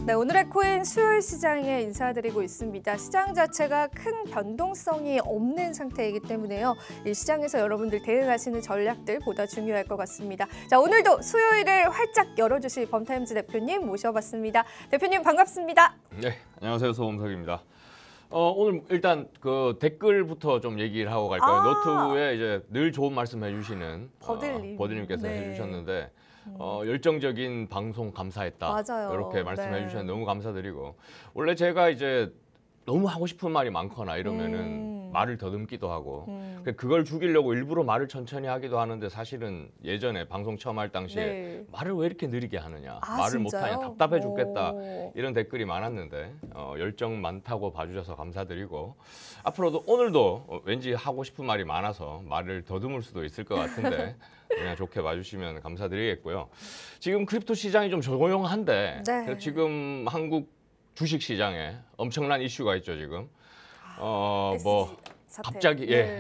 네, 오늘의 코인 수요일 시장에 인사드리고 있습니다. 시장 자체가 큰 변동성이 없는 상태이기 때문에요. 이 시장에서 여러분들 대응하시는 전략들 보다 중요할 것 같습니다. 자, 오늘도 수요일을 활짝 열어주실 범타임즈 대표님 모셔봤습니다. 대표님 반갑습니다. 네, 안녕하세요. 소범석입니다. 오늘 일단 그 댓글부터 좀 얘기를 하고 갈까요? 노트북에 이제 늘 좋은 말씀 해주시는 버들님께서 네. 해주셨는데 열정적인 방송 감사했다. 맞아요. 이렇게 말씀해 네. 주셨는데 너무 감사드리고, 원래 제가 이제 너무 하고 싶은 말이 많거나 이러면은 말을 더듬기도 하고 그걸 죽이려고 일부러 말을 천천히 하기도 하는데, 사실은 예전에 방송 처음 할 당시에 네. 말을 왜 이렇게 느리게 하느냐, 말을 진짜요? 못하냐, 답답해 죽겠다, 오. 이런 댓글이 많았는데 열정 많다고 봐주셔서 감사드리고, 앞으로도 오늘도 왠지 하고 싶은 말이 많아서 말을 더듬을 수도 있을 것 같은데 그냥 좋게 봐주시면 감사드리겠고요. 지금 크립토 시장이 좀 조용한데 네. 지금 한국 주식 시장에 엄청난 이슈가 있죠 지금. 뭐 사태. 갑자기 네.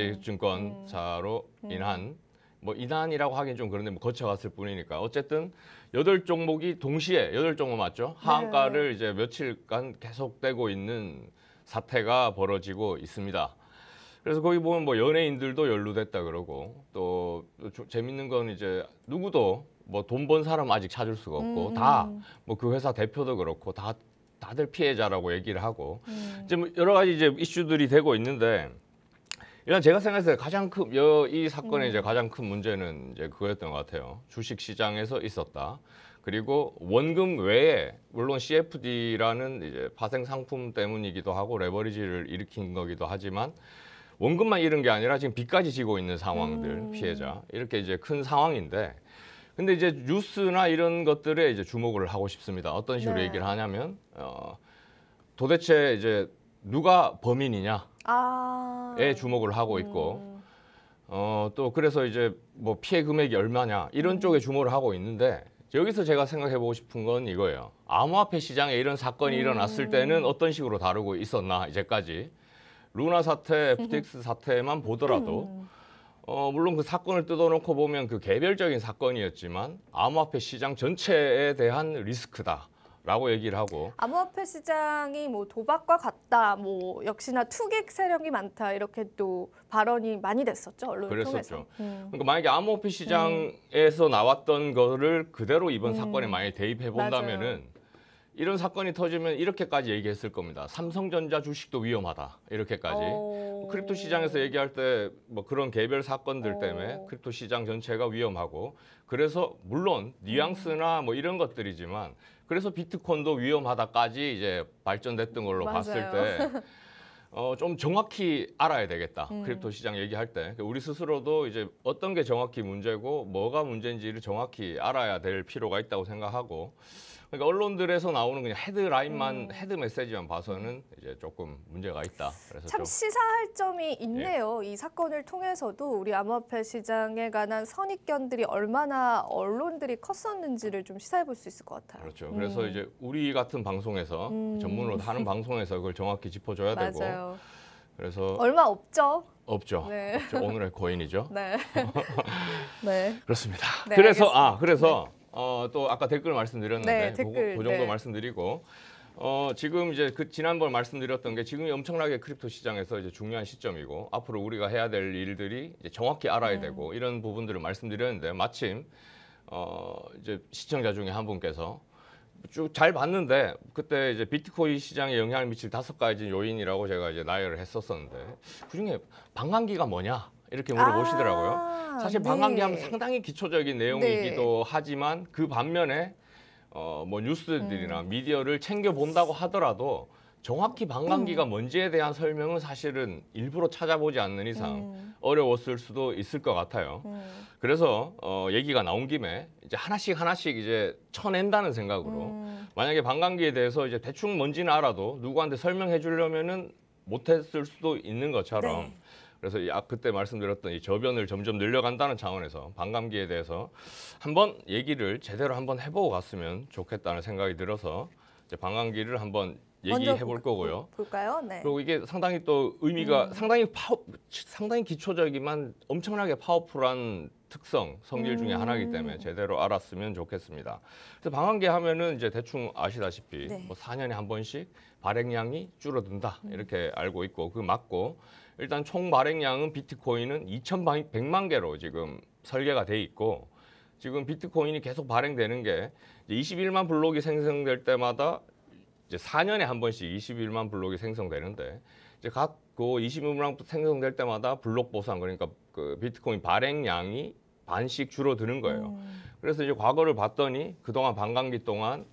SG증권사로 인한, 뭐 인한이라고 하긴 좀 그런데 뭐 거쳐갔을 뿐이니까 어쨌든 8종목이 동시에 8종목 맞죠? 하한가를 이제 며칠간 계속되고 있는 사태가 벌어지고 있습니다. 그래서 거기 보면 뭐 연예인들도 연루됐다 그러고, 또 재밌는 건 이제 누구도 뭐 돈 번 사람 아직 찾을 수가 없고 다 뭐 그 회사 대표도 그렇고 다들 피해자라고 얘기를 하고 이제 뭐 여러 가지 이제 이슈들이 되고 있는데, 일단 제가 생각했을 때 가장 큰 이 사건의 이제 가장 큰 문제는 이제 그거였던 것 같아요. 주식 시장에서 있었다. 그리고 원금 외에 물론 CFD라는 이제 파생 상품 때문이기도 하고 레버리지를 일으킨 거기도 하지만, 원금만 잃은 게 아니라 지금 빚까지 지고 있는 상황들, 피해자, 이렇게 이제 큰 상황인데, 근데 이제 뉴스나 이런 것들에 이제 주목을 하고 싶습니다. 어떤 식으로 네. 얘기를 하냐면 도대체 이제 누가 범인이냐에 주목을 하고 있고, 또 그래서 이제 뭐 피해 금액이 얼마냐 이런 쪽에 주목을 하고 있는데, 여기서 제가 생각해 보고 싶은 건 이거예요. 암호화폐 시장에 이런 사건이 일어났을 때는 어떤 식으로 다루고 있었나, 이제까지. 루나 사태, FTX 사태만 보더라도 물론 그 사건을 뜯어놓고 보면 그 개별적인 사건이었지만 암호화폐 시장 전체에 대한 리스크다라고 얘기를 하고, 암호화폐 시장이 뭐 도박과 같다, 뭐 역시나 투기 세력이 많다, 이렇게 또 발언이 많이 됐었죠, 언론을 통해서. 그러니까 만약에 암호화폐 시장에서 나왔던 거를 그대로 이번 사건에 많이 대입해 본다면은 이런 사건이 터지면 이렇게까지 얘기했을 겁니다. 삼성전자 주식도 위험하다, 이렇게까지. 크립토 시장에서 얘기할 때 뭐 그런 개별 사건들 때문에 크립토 시장 전체가 위험하고, 그래서 물론 뉘앙스나 뭐 이런 것들이지만 그래서 비트코인도 위험하다까지 이제 발전됐던 걸로 봤을 때 좀 정확히 알아야 되겠다. 크립토 시장 얘기할 때 우리 스스로도 이제 어떤 게 정확히 문제고 뭐가 문제인지를 정확히 알아야 될 필요가 있다고 생각하고, 그러니까 언론들에서 나오는 그냥 헤드라인만 헤드 메시지만 봐서는 이제 조금 문제가 있다. 그래서 참 시사할 점이 있네요. 이 사건을 통해서도 우리 암호화폐 시장에 관한 선입견들이 얼마나 언론들이 컸었는지를 좀 시사해 볼 수 있을 것 같아요. 그렇죠. 그래서 이제 우리 같은 방송에서 전문으로 하는 방송에서 그걸 정확히 짚어줘야 되고. 맞아요. 그래서 얼마 없죠. 없죠. 네. 없죠. 오늘의 코인이죠. 네. 네. 그렇습니다. 네, 그래서 또 아까 댓글 말씀드렸는데 네, 댓글, 그 정도 네. 말씀드리고, 지금 이제 그 지난번 말씀드렸던 게 지금이 엄청나게 크립토 시장에서 이제 중요한 시점이고, 앞으로 우리가 해야 될 일들이 이제 정확히 알아야 되고, 이런 부분들을 말씀드렸는데, 마침 이제 시청자 중에 한 분께서 쭉 잘 봤는데 그때 이제 비트코인 시장에 영향을 미칠 5가지 요인이라고 제가 이제 나열을 했었었는데, 그중에 반감기가 뭐냐 이렇게 물어보시더라고요. 사실 반감기 하면 상당히 기초적인 내용이기도 하지만, 그 반면에 뭐 뉴스들이나 미디어를 챙겨 본다고 하더라도 정확히 반감기가 뭔지에 대한 설명은 사실은 일부러 찾아보지 않는 이상 어려웠을 수도 있을 것 같아요. 그래서 얘기가 나온 김에 이제 하나씩 이제 쳐낸다는 생각으로, 만약에 반감기에 대해서 이제 대충 뭔지는 알아도 누구한테 설명해 주려면은 못했을 수도 있는 것처럼, 그래서 그때 말씀드렸던 이 저변을 점점 늘려간다는 차원에서 반감기에 대해서 한번 얘기를 제대로 한번 해보고 갔으면 좋겠다는 생각이 들어서 이제 반감기를 한번 얘기해 볼 거고요. 볼까요? 네. 그리고 이게 상당히 또 의미가 상당히 기초적이지만 엄청나게 파워풀한 특성, 성질 중에 하나이기 때문에 제대로 알았으면 좋겠습니다. 그래서 방한기 하면은 이제 대충 아시다시피 네. 뭐 4년에 한 번씩 발행량이 줄어든다 이렇게 알고 있고 그 맞고 일단 총 발행량은 비트코인은 2,100만 개로 지금 설계가 돼 있고 지금 비트코인이 계속 발행되는 게 이제 21만 블록이 생성될 때마다 이제 4년에 한 번씩 21만 블록이 생성되는데 이제 각 그 21만 생성될 때마다 블록 보상 그러니까 그 비트코인 발행량이 반씩 줄어드는 거예요. 그래서 이제 과거를 봤더니 그동안 반감기 동안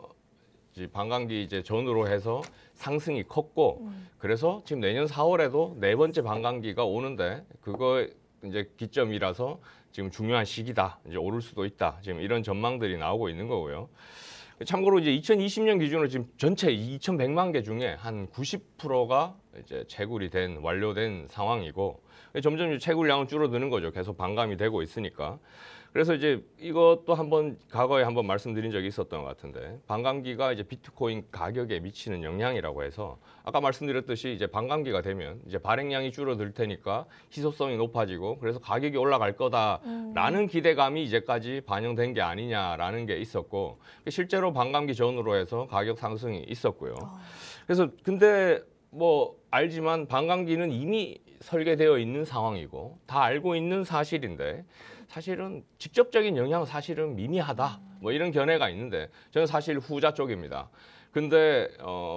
이제 반감기 이제 전후로 해서 상승이 컸고 그래서 지금 내년 4월에도 네 번째 반감기가 오는데 그거 이제 기점이라서 지금 중요한 시기다. 이제 오를 수도 있다. 지금 이런 전망들이 나오고 있는 거고요. 참고로 이제 2020년 기준으로 지금 전체 2,100만 개 중에 한 90%가 이제 채굴이 완료된 상황이고 점점 이제 채굴량은 줄어드는 거죠. 계속 반감이 되고 있으니까. 그래서 이제 이것도 과거에 한번 말씀드린 적이 있었던 것 같은데 반감기가 이제 비트코인 가격에 미치는 영향이라고 해서 아까 말씀드렸듯이 이제 반감기가 되면 이제 발행량이 줄어들 테니까 희소성이 높아지고 그래서 가격이 올라갈 거다라는 기대감이 이제까지 반영된 게 아니냐라는 게 있었고 실제로 반감기 전후로 해서 가격 상승이 있었고요. 그래서 근데 뭐 알지만 반감기는 이미 설계되어 있는 상황이고 다 알고 있는 사실인데 사실은 직접적인 영향은 사실은 미미하다. 뭐 이런 견해가 있는데 저는 사실 후자 쪽입니다. 근데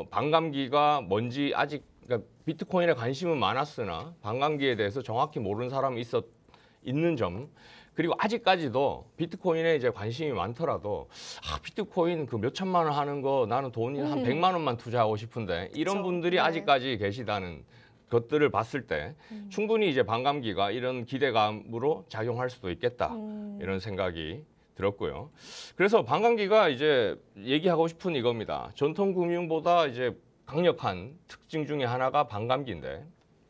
반감기가 뭔지 아직 그러니까 비트코인에 관심은 많았으나 반감기에 대해서 정확히 모르는 사람이 있는 점 그리고 아직까지도 비트코인에 이제 관심이 많더라도 비트코인 그 몇 천만 원 하는 거 나는 돈이 한 100만 원만 투자하고 싶은데 이런 그쵸. 분들이 네. 아직까지 계시다는 것들을 봤을 때 충분히 이제 반감기가 이런 기대감으로 작용할 수도 있겠다 이런 생각이 들었고요. 그래서 반감기가 이제 얘기하고 싶은 이겁니다. 전통 금융보다 이제 강력한 특징 중에 하나가 반감기인데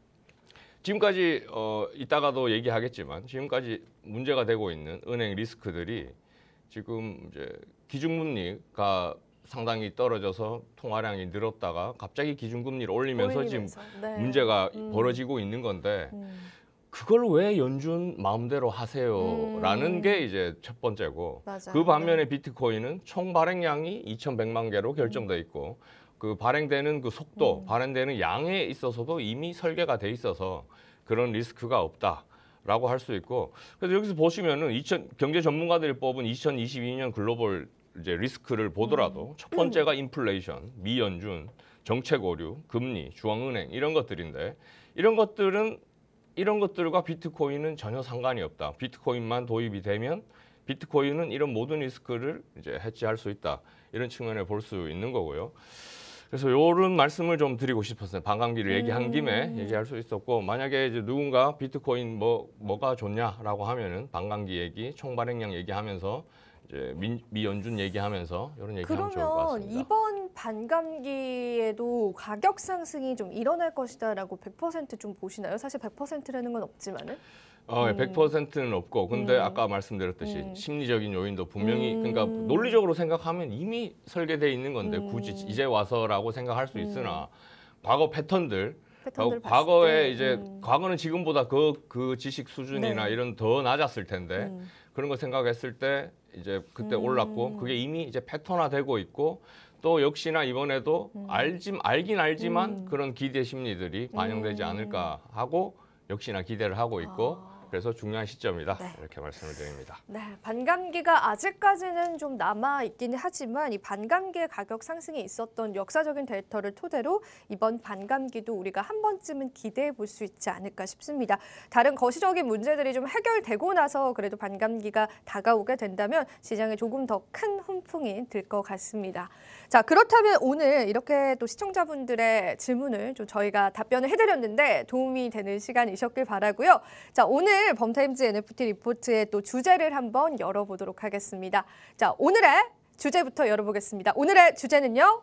지금까지 이따가도 얘기하겠지만 지금까지 문제가 되고 있는 은행 리스크들이 지금 이제 기준금리가 상당히 떨어져서 통화량이 늘었다가 갑자기 기준금리를 올리면서 지금 네. 문제가 벌어지고 있는 건데 그걸 왜 연준 마음대로 하세요라는 게 이제 첫 번째고 맞아요. 그 반면에 비트코인은 총 발행량이 2,100만 개로 결정돼 있고 그 발행되는 그 속도, 발행되는 양에 있어서도 이미 설계가 돼 있어서 그런 리스크가 없다라고 할 수 있고 그래서 여기서 보시면은 경제 전문가들이 뽑은 2022년 글로벌 이제 리스크를 보더라도 첫 번째가 인플레이션, 미연준, 정책 오류, 금리, 중앙은행 이런 것들인데 이런 것들과 비트코인은 전혀 상관이 없다. 비트코인만 도입이 되면 비트코인은 이런 모든 리스크를 이제 해지할 수 있다. 이런 측면을 볼 수 있는 거고요. 그래서 이런 말씀을 좀 드리고 싶었어요. 반감기를 얘기한 김에 얘기할 수 있었고 만약에 이제 누군가 비트코인 뭐가 좋냐라고 하면은 반감기 얘기, 총발행량 얘기하면서 이제 미연준 얘기하면서 이런 얘기하면 좋을 것 그러면 같습니다. 이번 반감기에도 가격 상승이 좀 일어날 것이다라고 100% 보시나요? 사실 100%라는 건 없지만은. 100%는 없고 근데 아까 말씀드렸듯이 심리적인 요인도 분명히 그러니까 논리적으로 생각하면 이미 설계되어 있는 건데 굳이 이제 와서라고 생각할 수 있으나 과거 패턴들 과거에 이제 과거는 지금보다 그 지식 수준이나 네. 이런 더 낮았을 텐데 그런 거 생각했을 때 이제 그때 올랐고 그게 이미 이제 패턴화되고 있고 또 역시나 이번에도 알긴 알지만 그런 기대 심리들이 반영되지 않을까 하고 역시나 기대를 하고 있고 그래서 중요한 시점이다 네. 이렇게 말씀을 드립니다. 네, 반감기가 아직까지는 좀 남아 있긴 하지만 이 반감기의 가격 상승이 있었던 역사적인 데이터를 토대로 이번 반감기도 우리가 한 번쯤은 기대해 볼 수 있지 않을까 싶습니다. 다른 거시적인 문제들이 좀 해결되고 나서 그래도 반감기가 다가오게 된다면 시장에 조금 더 큰 훈풍이 들 것 같습니다. 자, 그렇다면 오늘 이렇게 또 시청자분들의 질문을 좀 저희가 답변을 해드렸는데 도움이 되는 시간이셨길 바라고요. 자, 오늘 범타임즈 NFT 리포트의 또 주제를 한번 열어보도록 하겠습니다. 자, 오늘의 주제부터 열어보겠습니다. 오늘의 주제는요.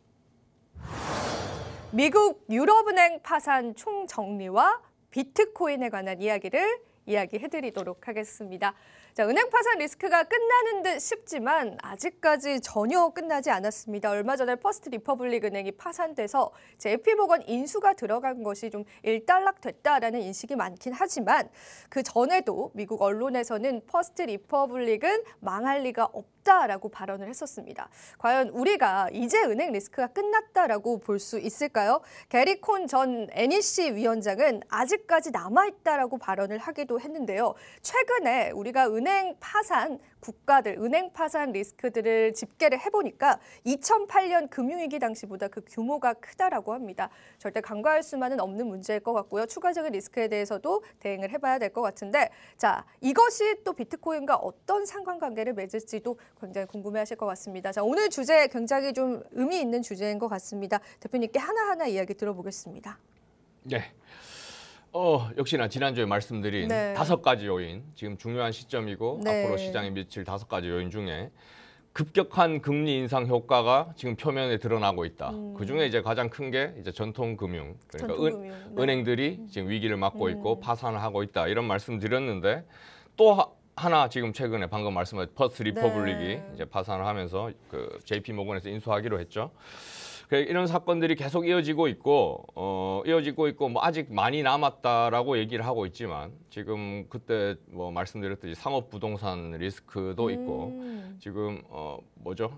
미국 유럽은행 파산 총정리와 비트코인에 관한 이야기를 이야기해드리도록 하겠습니다. 자, 은행 파산 리스크가 끝나는 듯 싶지만 아직까지 전혀 끝나지 않았습니다. 얼마 전에 퍼스트 리퍼블릭 은행이 파산돼서 JP모건 인수가 들어간 것이 좀 일단락됐다라는 인식이 많긴 하지만 그 전에도 미국 언론에서는 퍼스트 리퍼블릭은 망할 리가 없다라고 발언을 했었습니다. 과연 우리가 이제 은행 리스크가 끝났다라고 볼 수 있을까요? 게리 콘 전 NEC 위원장은 아직까지 남아있다라고 발언을 하기도 했는데요. 최근에 우리가 은행 파산 국가들, 은행 파산 리스크들을 집계를 해보니까 2008년 금융위기 당시보다 그 규모가 크다라고 합니다. 절대 간과할 수만은 없는 문제일 것 같고요. 추가적인 리스크에 대해서도 대응을 해봐야 될 것 같은데 자, 이것이 또 비트코인과 어떤 상관관계를 맺을지도 굉장히 궁금해하실 것 같습니다. 자, 오늘 주제 굉장히 좀 의미 있는 주제인 것 같습니다. 대표님께 하나하나 이야기 들어보겠습니다. 네. 역시나 지난주에 말씀드린 네. 5가지 요인, 지금 중요한 시점이고 네. 앞으로 시장에 미칠 5가지 요인 중에 급격한 금리 인상 효과가 지금 표면에 드러나고 있다. 그중에 이제 가장 큰 게 이제 전통 금융, 그러니까 전통금융, 네. 은행들이 지금 위기를 맞고 있고 파산을 하고 있다. 이런 말씀 드렸는데 또 하나 지금 최근에 방금 말씀하신 퍼스트 리퍼블릭이 네. 이제 파산을 하면서 그 JP 모건에서 인수하기로 했죠. 이런 사건들이 계속 이어지고 있고 뭐 아직 많이 남았다라고 얘기를 하고 있지만 지금 그때 뭐 말씀드렸듯이 상업 부동산 리스크도 있고 지금 뭐죠?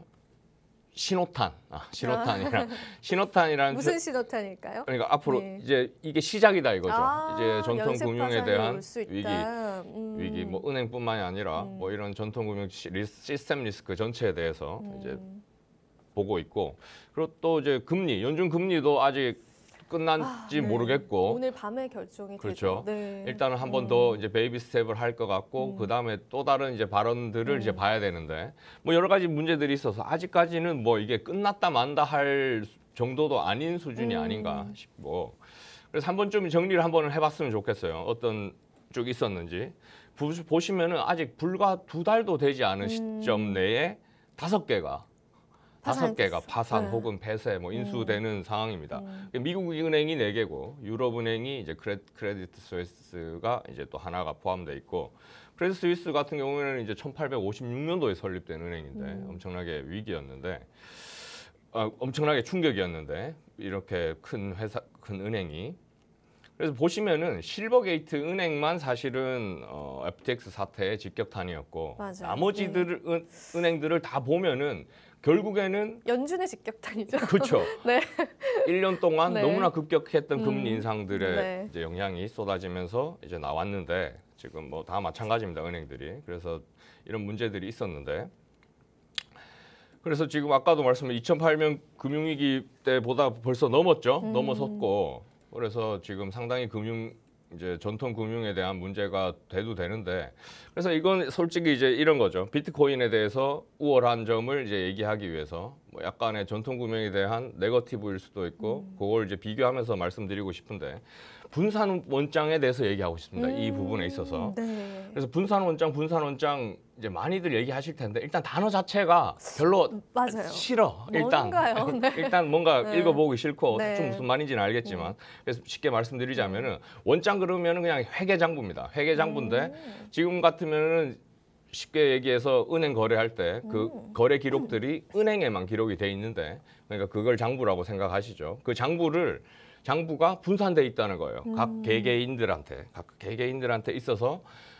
신호탄이라는 무슨 신호탄일까요? 그러니까 앞으로 네. 이제 이게 시작이다 이거죠. 이제 전통 연쇄 금융에 파산이 대한 올 수 있다. 위기 뭐 은행뿐만이 아니라 뭐 이런 전통 금융 시스템 리스크 전체에 대해서 이제 보고 있고 그리고 또 이제 금리, 연준 금리도 아직 끝난지 네. 모르겠고 오늘 밤에 결정이 그렇죠. 되죠. 네. 일단은 한 번 더 이제 베이비 스텝을 할 것 같고 그 다음에 또 다른 이제 발언들을 이제 봐야 되는데 뭐 여러 가지 문제들이 있어서 아직까지는 뭐 이게 끝났다 만다 할 정도도 아닌 수준이 아닌가 싶고 그래서 한 번쯤 정리를 한번 해봤으면 좋겠어요. 어떤 쪽이 있었는지 보시면은 아직 불과 2달도 되지 않은 시점 내에 5개가 파산 네. 혹은 폐쇄, 뭐 인수되는 상황입니다. 미국 은행이 4개고 유럽은행이 이제 크레디트 스위스가 이제 또 하나가 포함돼 있고 크레디트 스위스 같은 경우에는 이제 1856년도에 설립된 은행인데 엄청나게 위기였는데 엄청나게 충격이었는데 이렇게 큰 은행이 그래서 보시면은 실버게이트 은행만 사실은 FTX 사태의 직격탄이었고 맞아요. 나머지 은행들을 다 보면은 결국에는 연준의 직격탄이죠. 그렇죠. 네. 1년 동안 네. 너무나 급격했던 금리 인상들의 네. 이제 영향이 쏟아지면서 이제 나왔는데 지금 뭐 다 마찬가지입니다. 은행들이. 그래서 이런 문제들이 있었는데 그래서 지금 아까도 말씀드린 2008년 금융위기 때보다 벌써 넘었죠. 넘어섰고 그래서 지금 상당히 이제 전통 금융에 대한 문제가 돼도 되는데 그래서 이건 솔직히 이제 이런 거죠. 비트코인에 대해서 우월한 점을 이제 얘기하기 위해서 뭐 약간의 전통 금융에 대한 네거티브일 수도 있고 그걸 이제 비교하면서 말씀드리고 싶은데 분산 원장에 대해서 얘기하고 싶습니다. 이 부분에 있어서. 네. 그래서 분산 원장 이제 많이들 얘기하실 텐데 일단 단어 자체가 별로 맞아요. 싫어. 뭔가요? 네. 일단 뭔가 네. 읽어보기 싫고 네. 대충 무슨 말인지는 알겠지만 그래서 쉽게 말씀드리자면은 원장 그러면은 그냥 회계장부입니다. 회계장부인데 지금 같으면은 쉽게 얘기해서 은행 거래할 때 그 거래 기록들이 은행에만 기록이 돼 있는데 그러니까 그걸 장부라고 생각하시죠. 그 장부가 분산돼 있다는 거예요. 각 개개인들한테 있어서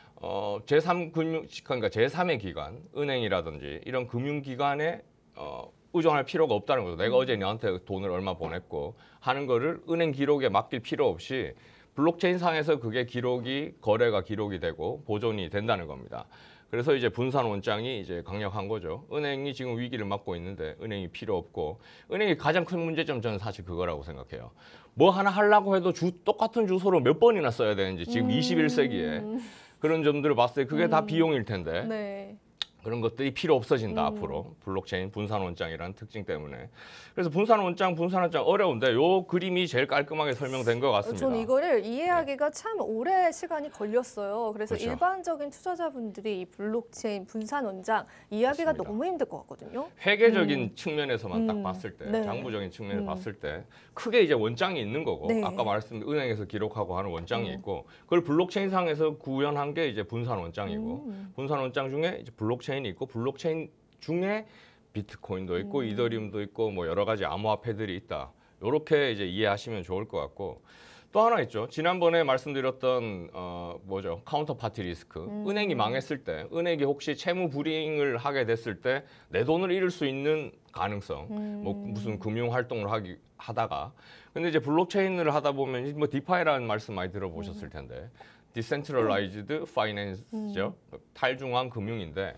그러니까 제3의 기관, 은행이라든지 이런 금융기관에 의존할 필요가 없다는 거죠. 내가 어제 너한테 돈을 얼마 보냈고 하는 거를 은행 기록에 맡길 필요 없이 블록체인 상에서 그게 거래가 기록이 되고 보존이 된다는 겁니다. 그래서 이제 분산 원장이 이제 강력한 거죠. 은행이 지금 위기를 맞고 있는데 은행이 필요 없고 은행이 가장 큰 문제점 저는 사실 그거라고 생각해요. 뭐 하나 하려고 해도 똑같은 주소로 몇 번이나 써야 되는지 지금 21세기에 그런 점들을 봤을 때 그게 다 비용일 텐데 네. 그런 것들이 필요 없어진다 앞으로 블록체인 분산 원장이라는 특징 때문에. 그래서 분산 원장 어려운데 요 그림이 제일 깔끔하게 설명된 것 같습니다. 저는 이거를 이해하기가 참 오래 시간이 걸렸어요. 그래서 그렇죠. 일반적인 투자자분들이 이 블록체인 분산 원장 이해하기가 맞습니다. 너무 힘들 것 같거든요. 회계적인 측면에서만 딱 봤을 때, 네. 장부적인 측면을 봤을 때 크게 이제 원장이 있는 거고 네. 아까 말씀드린 은행에서 기록하고 하는 원장이 있고 그걸 블록체인상에서 구현한 게 이제 분산 원장이고 분산 원장 중에 이제 블록체인이 있고 블록체인 중에 비트코인도 있고 이더리움도 있고 뭐 여러 가지 암호화폐들이 있다. 이렇게 이제 이해하시면 좋을 것 같고 또 하나 있죠. 지난번에 말씀드렸던 뭐죠? 카운터파티 리스크. 은행이 망했을 때, 은행이 혹시 채무 불이행을 하게 됐을 때 내 돈을 잃을 수 있는 가능성. 뭐 무슨 금융 활동을 하다가 근데 이제 블록체인을 하다 보면 뭐 디파이라는 말씀 많이 들어보셨을 텐데 디센트럴라이즈드 파이낸스죠. 탈중앙 금융인데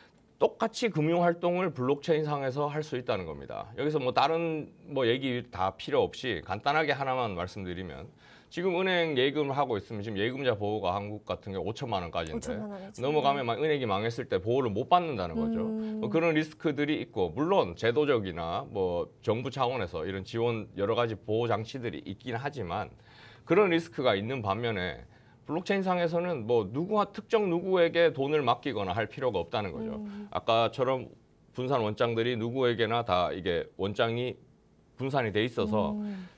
똑같이 금융 활동을 블록체인 상에서 할 수 있다는 겁니다. 여기서 뭐 다른 뭐 얘기 다 필요 없이 간단하게 하나만 말씀드리면 지금 은행 예금을 하고 있으면 지금 예금자 보호가 한국 같은 경우 5천만 원까지인데 5천만 원이죠. 넘어가면 은행이 망했을 때 보호를 못 받는다는 거죠. 뭐 그런 리스크들이 있고 물론 제도적이나 뭐 정부 차원에서 이런 지원 여러 가지 보호 장치들이 있긴 하지만 그런 리스크가 있는 반면에 블록체인 상에서는 뭐 특정 누구에게 돈을 맡기거나 할 필요가 없다는 거죠. 아까처럼 분산 원장들이 누구에게나 다 이게 원장이 분산이 돼 있어서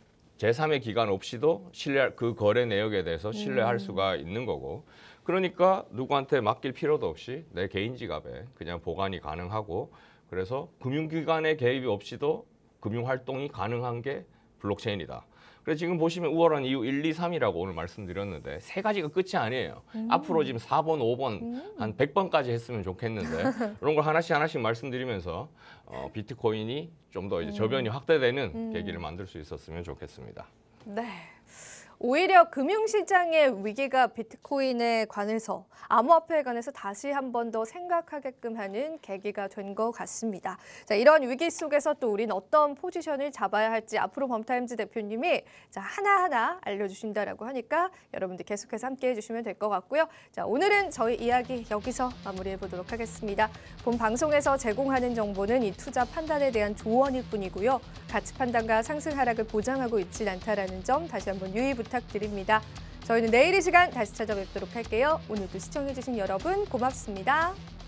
제3의 기관 없이도 그 거래 내역에 대해서 신뢰할 수가 있는 거고 그러니까 누구한테 맡길 필요도 없이 내 개인 지갑에 그냥 보관이 가능하고 그래서 금융기관의 개입이 없이도 금융 활동이 가능한 게 블록체인이다. 그래서 지금 보시면 우월한 이유 1, 2, 3이라고 오늘 말씀드렸는데 세 가지가 끝이 아니에요. 앞으로 지금 4번, 5번, 한 100번까지 했으면 좋겠는데 이런 걸 하나씩 말씀드리면서 비트코인이 좀 더 이제 저변이 확대되는 계기를 만들 수 있었으면 좋겠습니다. 네. 오히려 금융시장의 위기가 비트코인에 관해서 암호화폐에 관해서 다시 한 번 더 생각하게끔 하는 계기가 된 것 같습니다. 자, 이런 위기 속에서 또 우린 어떤 포지션을 잡아야 할지 앞으로 범타임즈 대표님이 하나하나 알려주신다라고 하니까 여러분들 계속해서 함께해 주시면 될 것 같고요. 자, 오늘은 저희 이야기 여기서 마무리해 보도록 하겠습니다. 본 방송에서 제공하는 정보는 이 투자 판단에 대한 조언일 뿐이고요. 가치 판단과 상승 하락을 보장하고 있지 않다라는 점 다시 한번 유의 부탁드립니다. 저희는 내일 이 시간 다시 찾아뵙도록 할게요. 오늘도 시청해주신 여러분 고맙습니다.